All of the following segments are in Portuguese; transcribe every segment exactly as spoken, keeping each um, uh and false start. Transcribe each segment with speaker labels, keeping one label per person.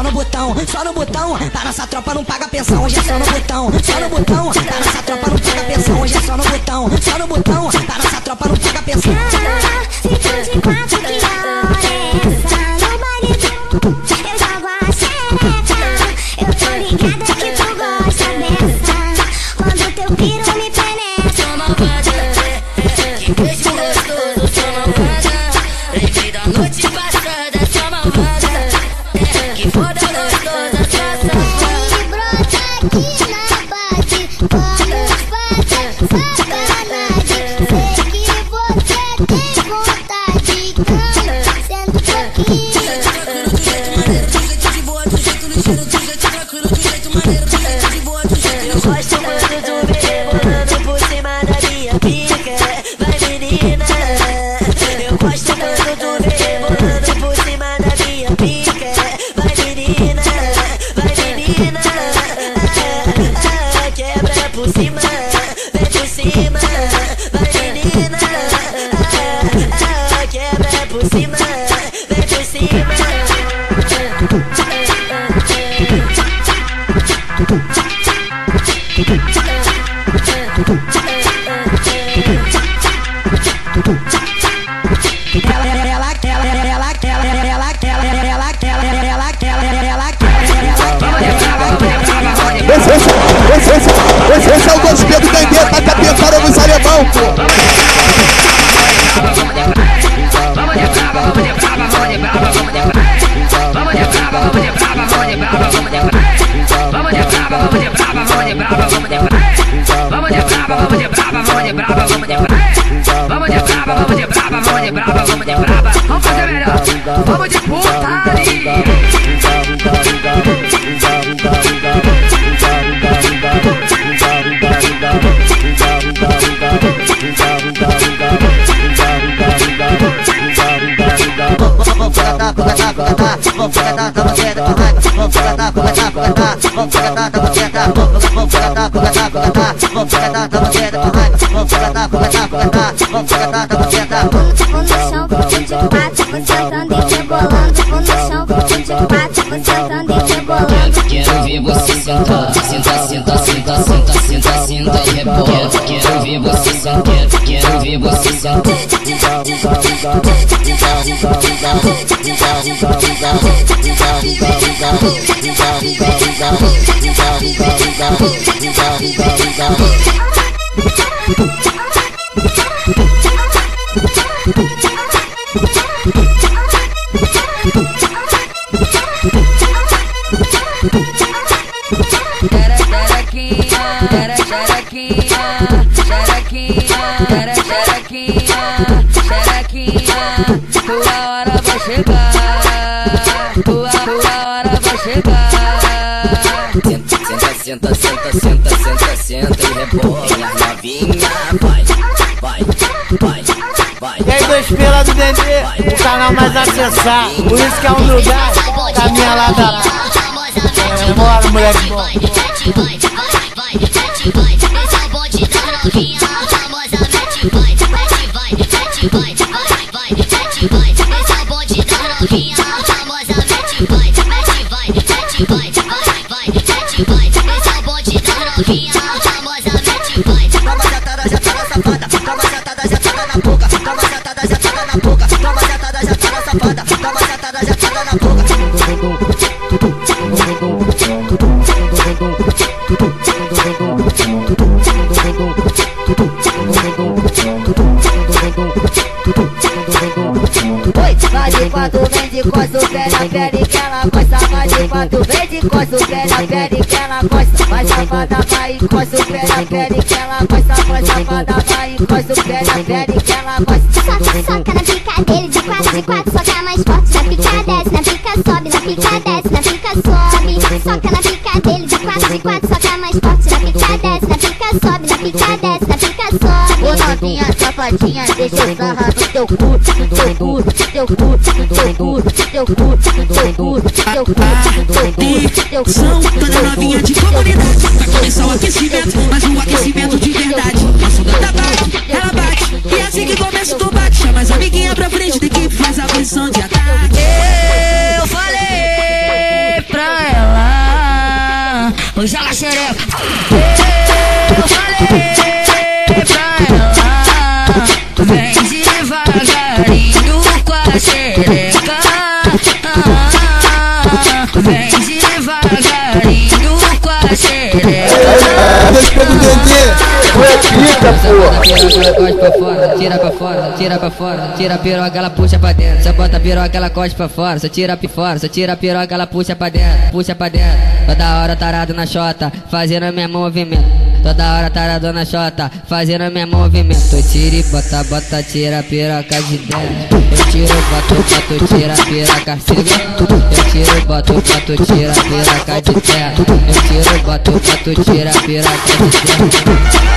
Speaker 1: só no botão, só no botão. Tá nossa tropa não paga pensão, hoje é só no botão, só no botão. Tá nossa tropa não paga pensão, hoje é só no botão, só no botão. Tá nossa tropa não paga pensão.
Speaker 2: Fica de quatro que a hora é essa. No baile eu jogo a xereca. Eu tô ligada que tu gosta dessa. Quando teu piro me penetra.
Speaker 1: Sou malvada, que beijo gostoso, sou malvada. Lembrei da noite passada, sou malvada. Que foda gostosa, sou safada.
Speaker 2: E brota aqui na base, como faz sacanagem. Sei que você tem vontade, cama, senta um pouquinho.
Speaker 1: Do jeito maneiro, do jeito de boa, do jeito ligeiro, do jeito tranquilo, do jeito maneiro, do jeito de boa, do jeito.
Speaker 3: Eu gosto muito do bebê rolando por cima da minha pica. Vai menina. Eu gosto muito do bebê rolando por cima da minha pica. Vai menina, vai menina. Quebra por cima, vem por cima. Vai menina, quebra por cima, vem por cima.
Speaker 4: Esse, esse, esse, esse, esse é o dois P do Dendê, tá capetado nos alemão, pô.
Speaker 5: Vamos fazer melhor, vamos de putaria.
Speaker 6: Vamos catar, vamos catar, vamos catar, vamos catar, vamos catar, vamos catar, vamos catar, vamos catar, vamos catar, vamos catar, vamos catar, vamos catar, vamos catar, vamos catar, vamos catar, vamos catar.
Speaker 2: Vou no chão, vou de quatro, vou sentando e rebolando. Vou no chão, vou de quatro, vou sentando e rebolando.
Speaker 7: Quero ver você sentar, senta, senta, senta, senta, senta, senta e rebola. Quero ver você sentar, quero ver você sentar.
Speaker 3: Tua hora vai chegar, tua, tua hora vai chegar.
Speaker 7: Senta, senta, senta, senta, senta, senta e rebola, novinha. Vai, vai, vai, vai.
Speaker 8: E aí, dois pela do Dendê, o canal mais acessado. Por isso que é um lugar da minha lada lá. É, bora, mulher de boa.
Speaker 3: Vai de quatro, vem de costa, pé na pele que ela gosta. Vai de quatro, vem de costa, pé na pele que ela gosta. Vai safada, vai encosta o pé na pele que ela gosta. Vai safada, vai encosta o pé na pele que ela gosta.
Speaker 2: Soca, soca na pica dele, de quatro, de quatro, soca mais forte. Na pica desce, na pica sobe, na pica desce, na pica sobe. Soca na pica dele, de quatro, de quatro, soca mais forte. Na pica desce, na pica sobe, na pica desce, na pica sobe.
Speaker 3: Ô novinha safadinha, deixa eu sarrar no teu cu, no teu cu, no teu cu, no teu cu, no teu cu, no teu cu, no teu cu, no teu cu.
Speaker 1: São toda novinha de comunidade. Vai começar o aquecimento, mas um aquecimento de verdade. A sugada bate, ela bate, e assim que começa tu bate. Chama as amiguinhas pra frente da equipe, faz a posição de ataque.
Speaker 3: Eu falei pra
Speaker 1: xereca. Eu falei pra ela, vem devagarinho com a xereca. Vem devagarinho com a xereca.
Speaker 4: Deixa eu entender. Foi pica, porra.
Speaker 7: Tira pra fora, tira pra fora, tira a piroca, ela puxa pra dentro. Só bota a piroca, ela corta pra fora. Só tira pra fora, só tira a piroca, ela puxa pra dentro, puxa pra dentro. Toda hora tarado na chota, fazendo o mesmo movimento. Toda hora tarado na chota, fazendo o mesmo movimento. Tira e bota, bota, tira a piroca de dentro. Eu tiro, boto, boto, tira a piroca, se liga. Eu tiro, boto, boto, tira a piroca de dentro. Eu tiro, boto, boto, tira a piroca de dentro.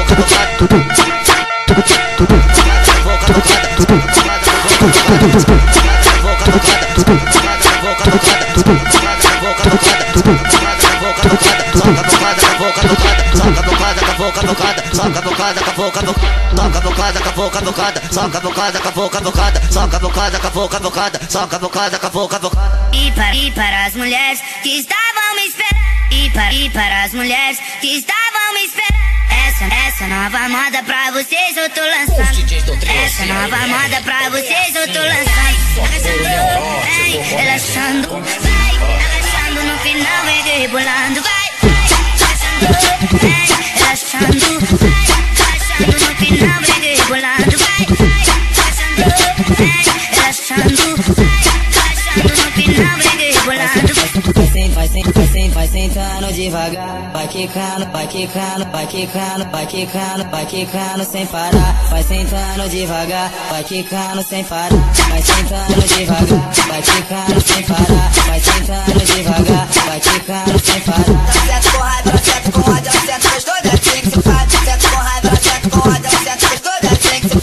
Speaker 6: Soca a bocada, cavou, cavocada, soca a bocada, cavou, cavocada, soca a bocada, cavou, cavocada, soca a bocada, cavou, cavocada, soca a bocada, cavou, cavocada.
Speaker 2: E para, e para as mulheres que estavam me esperando. E para, e para as mulheres que estavam me esperando. Essa, essa nova moda pra vocês eu tô lançando. Essa nova moda pra vocês eu tô lançando. Agachando, vem, relaxando, vai, agachando no final, vem rebolando, vai, agachando, vem, relaxando, vai, agachando no final, vem rebolando, vai, agachando, vem, relaxando, vai, agachando no final, vem rebolando.
Speaker 7: Vai sentando, vai sentando, vai sentando devagar. Vai quicando, vai quicando, vai quicando, vai quicando, vai quicando sem parar. Vai sentando devagar, vai quicando sem parar. Vai sentando devagar, vai quicando sem parar. Vai sentando devagar, vai quicando sem parar.
Speaker 6: Senta com raiva, senta com ódio, senta com os dois, é assim que se faz. Senta com raiva, senta com ódio, senta com os dois, é assim que se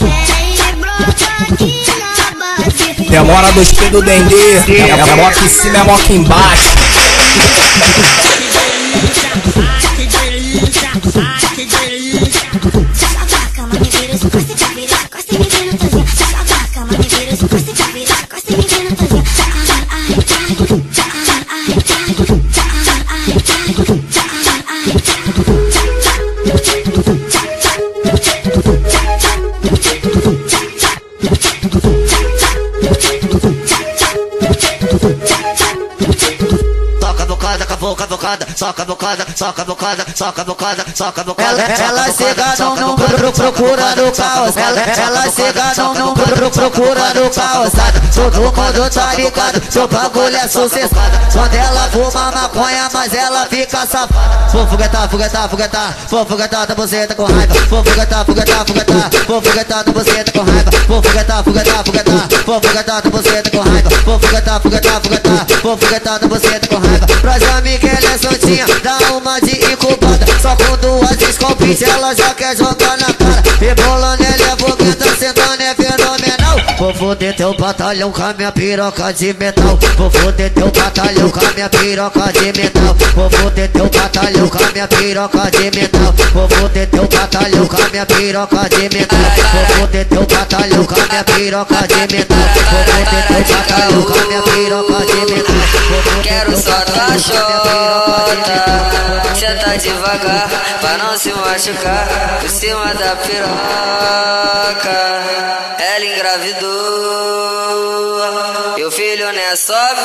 Speaker 6: faz.
Speaker 4: Demora dos pés do Dendê. É moca em cima, é moca embaixo.
Speaker 6: Cavocada, soca a bocada, soca a bocada, soca a bocada, soca a bocada.
Speaker 9: Ela chega no número procurando caos. Ela chega no número procurando calçada. Todo mundo tá ligado, seu bagulho é sucesso. Quando ela fuma maconha, mas ela fica safada. Vou foguetar, foguetar, foguetar. Vou foguetar da buceta com raiva. Vou foguetar, foguetar, foguetar. Vou foguetar da buceta com raiva. Vou foguetar, foguetar, foguetar. Vou foguetar da buceta com raiva. Vou foguetar, foguetar, foguetar. Vou foguetar da buceta com raiva. Pras amigas ela é soltinha, dá uma de incubada. Só com duas escopinhas ela já quer jogar na cara. Rebolando ela é fogueta, sentando é fenomenal. Vou foder teu batalhão com a minha piroca de metal. Vou foder teu batalhão com a minha piroca de metal. Vou foder teu batalhão com a minha piroca de metal. Vou foder teu batalhão com a minha piroca de metal. Vou foder teu batalhão com a minha piroca de metal. Vou foder teu batalhão com a minha piroca de metal.
Speaker 7: Quero só tua chota, senta devagar pra não se machucar. Por cima da piroca, ela engravidou. E o filho não é só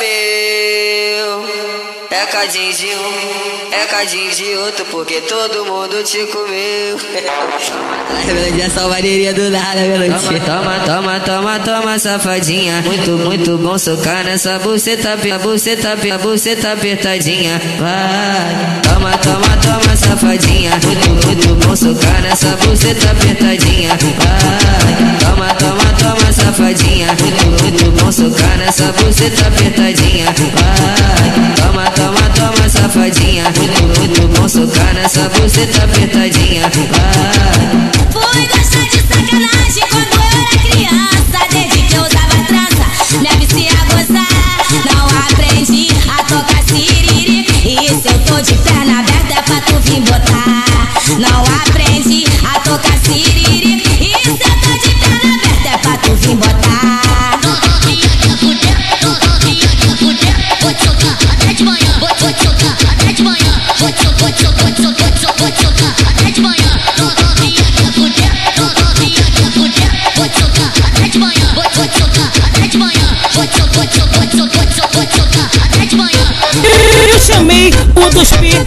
Speaker 7: meu. É cadinho de um, é cadinho de outro, porque todo mundo te comeu. Ai, melodia, essa maneirinha do nada, melodia. Toma, toma, toma, toma, safadinha. Muito, muito bom socar nessa buceta, buceta, buceta apertadinha. Vai, toma, toma, toma, safadinha. Muito, muito bom socar nessa buceta apertadinha. Vai, toma, toma, toma, safadinha. Muito, muito bom socar nessa buceta apertadinha. Vai, toma, toma, toma, safadinha. Muito, muito bom socar nessa buceta apertadinha. Vai.
Speaker 2: Fui gostar de sacanagem quando eu era criança. Desde que eu usava trança, deve-se a gozar. Não aprendi a tocar siriri. E se eu tô de perna aberta é pra tu vir botar. Não aprendi a tocar siriri. E se eu tô de perna aberta é pra tu vir botar. Novinha quer fuder, novinha quer fuder. Vou te socar até de manhã, vou te socar até de manhã. Vou te socar, vou te socar.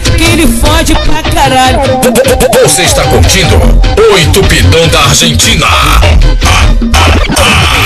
Speaker 7: que ele fode pra caralho.
Speaker 10: Você está curtindo o Entupidão da Argentina.